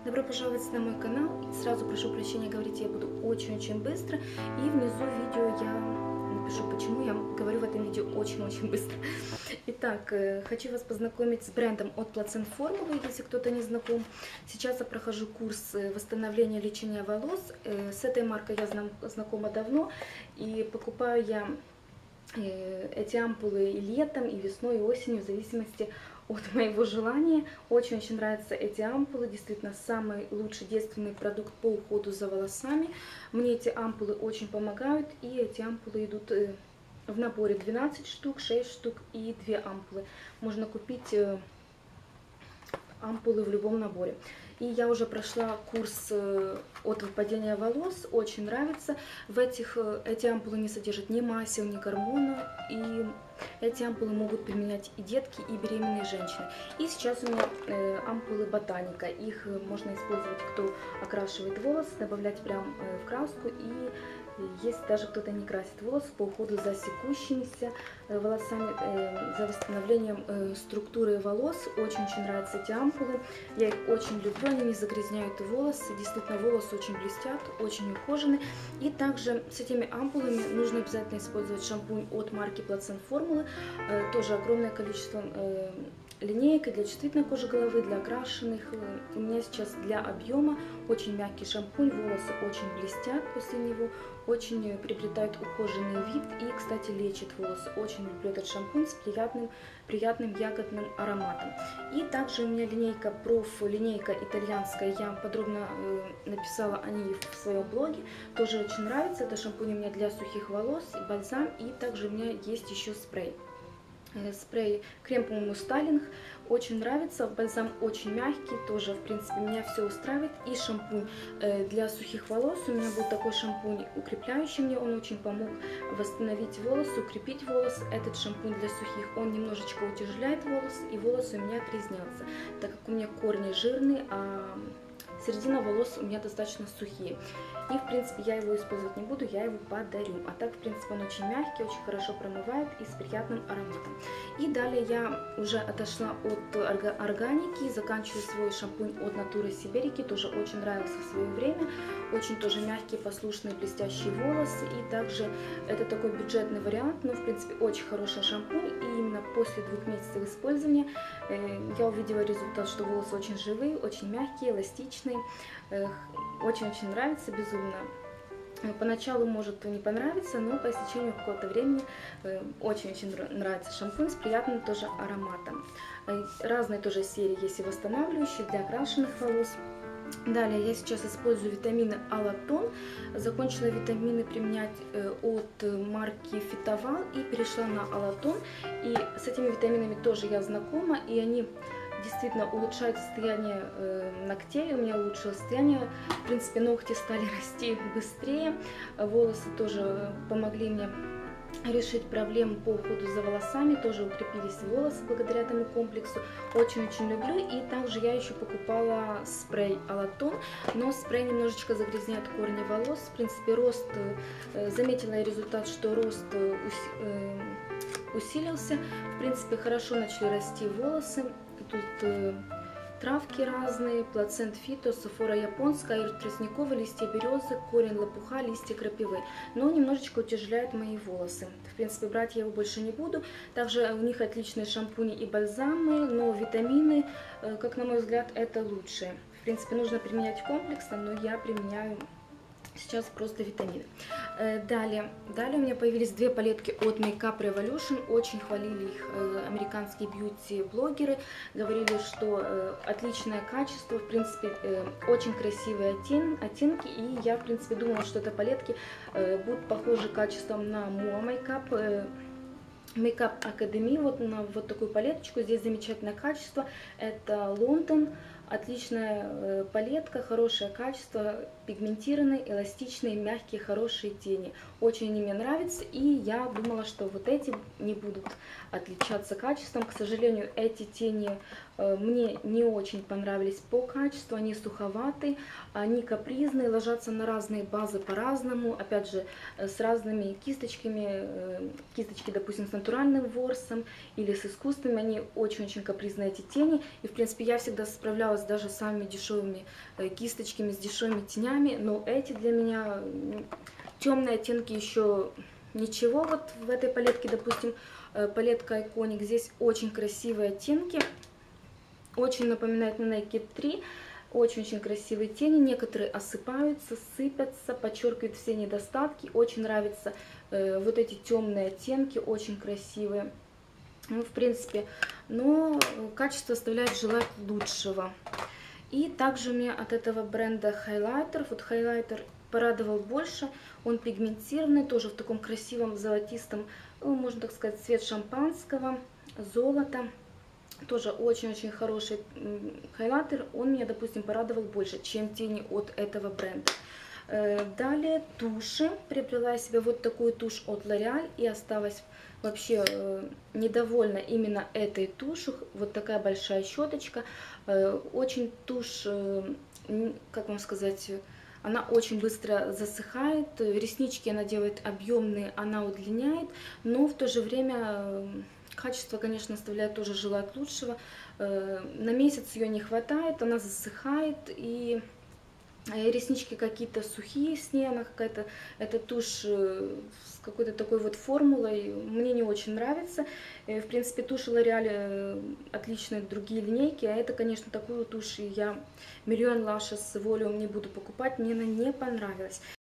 Добро пожаловать на мой канал. Сразу прошу прощения, говорить я буду очень-очень быстро. И внизу видео я напишу, почему я говорю в этом видео очень-очень быстро. Итак, хочу вас познакомить с брендом от Placent Formula, если кто-то не знаком. Сейчас я прохожу курс восстановления и лечения волос. С этой маркой я знакома давно. И покупаю я эти ампулы и летом, и весной, и осенью, в зависимости от моего желания. Очень-очень нравятся эти ампулы. Действительно, самый лучший действенный продукт по уходу за волосами. Мне эти ампулы очень помогают. И эти ампулы идут в наборе 12 штук, 6 штук и 2 ампулы. Можно купить ампулы в любом наборе. И я уже прошла курс от выпадения волос, очень нравится. Эти ампулы не содержат ни масел, ни гормона, и эти ампулы могут применять и детки, и беременные женщины. И сейчас у меня ампулы ботаника. Их можно использовать, кто окрашивает волосы, добавлять прям в краску, и если даже кто-то не красит волосы, по уходу за секущимися волосами, за восстановлением структуры волос. Очень-очень нравятся эти ампулы. Я их очень люблю, они не загрязняют волосы. Действительно, волосы очень блестят, очень ухожены. И также с этими ампулами нужно обязательно использовать шампунь от марки Placent Formula. Тоже огромное количество линейка для чувствительной кожи головы, для окрашенных. У меня сейчас для объема очень мягкий шампунь, волосы очень блестят после него, очень приобретают ухоженный вид и, кстати, лечит волосы. Очень люблю этот шампунь с приятным ягодным ароматом. И также у меня линейка Prof, линейка итальянская, я подробно написала о ней в своем блоге, тоже очень нравится. Это шампунь у меня для сухих волос, и бальзам, и также у меня есть еще спрей. Крем, по-моему, Стайлинг, очень нравится, бальзам очень мягкий, тоже, в принципе, меня все устраивает. И шампунь для сухих волос, у меня был такой шампунь укрепляющий, мне он очень помог восстановить волосы, укрепить волосы. Этот шампунь для сухих, он немножечко утяжеляет волосы, и волосы у меня грязнятся, так как у меня корни жирные, а середина волос у меня достаточно сухие. И, в принципе, я его использовать не буду, я его подарю. А так, в принципе, он очень мягкий, очень хорошо промывает и с приятным ароматом. И далее я уже отошла от органики, заканчиваю свой шампунь от Natura Siberica, тоже очень нравился в свое время. Очень тоже мягкие, послушные, блестящие волосы. И также это такой бюджетный вариант, но, в принципе, очень хороший шампунь. И именно после 2 месяцев использования я увидела результат, что волосы очень живые, очень мягкие, эластичные. Очень-очень нравится, безумно. Поначалу может не понравиться, но по истечению какого-то времени очень-очень нравится шампунь с приятным тоже ароматом. Разные тоже серии есть и восстанавливающие для окрашенных волос. Далее я сейчас использую витамины Алатон. Закончила витамины применять от марки Фитовал и перешла на Алатон. И с этими витаминами тоже я знакома, и они действительно улучшают состояние ногтей, у меня улучшилось состояние, в принципе, ногти стали расти быстрее, волосы тоже помогли мне решить проблему по уходу за волосами, тоже укрепились волосы благодаря этому комплексу, очень-очень люблю. И также я еще покупала спрей Алатон, но спрей немножечко загрязняет корни волос, в принципе, рост, заметила я результат, что рост усилился, в принципе, хорошо начали расти волосы. Тут травки разные, плацент фито, софора японская, аир тростниковый, листья березы, корень лопуха, листья крапивы. Но немножечко утяжеляет мои волосы. В принципе, брать я его больше не буду. Также у них отличные шампуни и бальзамы, но витамины, как на мой взгляд, это лучшие. В принципе, нужно применять комплексно, но я применяю сейчас просто витамины. Далее у меня появились 2 палетки от Makeup Revolution. Очень хвалили их американские бьюти-блогеры. Говорили, что отличное качество, в принципе, очень красивые оттенки. И я, в принципе, думала, что это палетки будут похожи качеством на Mua Makeup. Makeup Academy, вот на вот такую палеточку. Здесь замечательное качество. Это Лондон. Отличная палетка, хорошее качество, пигментированные, эластичные, мягкие, хорошие тени. Очень они мне нравятся, и я думала, что вот эти не будут отличаться качеством. К сожалению, эти тени мне не очень понравились по качеству, они суховатые, они капризные, ложатся на разные базы по-разному, опять же, с разными кисточками, кисточки, допустим, с натуральным ворсом или с искусственными, они очень-очень капризные, эти тени, и, в принципе, я всегда справлялась даже с самыми дешевыми кисточками, с дешевыми тенями, но эти для меня темные оттенки еще ничего, вот в этой палетке, допустим, палетка Iconic, здесь очень красивые оттенки, очень напоминает на Naked 3, очень-очень красивые тени, некоторые осыпаются, сыпятся, подчеркивают все недостатки, очень нравятся вот эти темные оттенки, очень красивые, ну, в принципе, но качество оставляет желать лучшего. И также мне от этого бренда хайлайтер, вот хайлайтер порадовал больше, он пигментированный, тоже в таком красивом золотистом, ну, можно так сказать, цвет шампанского, золото. Тоже очень-очень хороший хайлайтер, он меня, допустим, порадовал больше, чем тени от этого бренда. Далее туши, приобрела я себе вот такую тушь от L'Oreal и осталась вообще недовольна именно этой тушью, вот такая большая щеточка, очень тушь, как вам сказать, она очень быстро засыхает, реснички она делает объемные, она удлиняет, но в то же время качество, конечно, оставляет тоже желать лучшего. На месяц ее не хватает, она засыхает, и реснички какие-то сухие с ней, она какая-то, эта тушь с какой-то такой вот формулой, мне не очень нравится. В принципе, туши L'Oreal отличные другие линейки, а это, конечно, такую тушь я Million Lashes Volume не буду покупать, мне она не понравилась.